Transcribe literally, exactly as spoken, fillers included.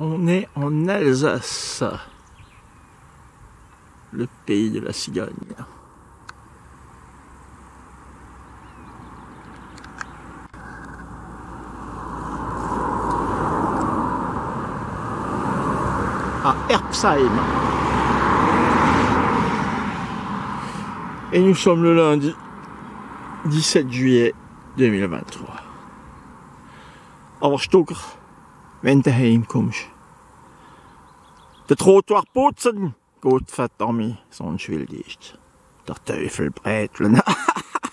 On est en Alsace, le pays de la cigogne. À Herbsheim. Et nous sommes le lundi dix-sept juillet deux mille vingt-trois. Als Stoker, wenn du heimkommst. Der Trottoir putzen, gut verdammt, sonst will ich der Teufel bräteln.